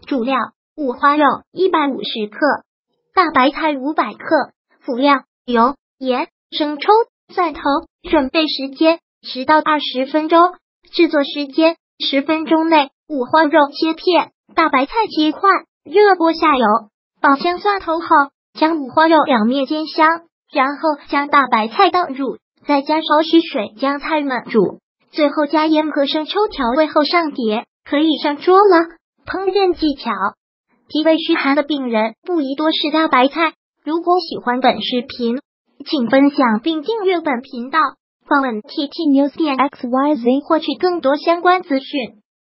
主料五花肉150克，大白菜500克。辅料油、盐、生抽、蒜头。准备时间10到20分钟，制作时间10分钟内。五花肉切片，大白菜切块。热锅下油，爆香蒜头后，将五花肉两面煎香，然后将大白菜倒入，再加少许水将菜焖煮，最后加盐和生抽调味后上碟，可以上桌了。烹饪技巧：脾胃虚寒的病人不宜多吃大白菜。如果喜欢本视频，请分享并订阅本频道，访问 ttnews.xyz 获取更多相关资讯。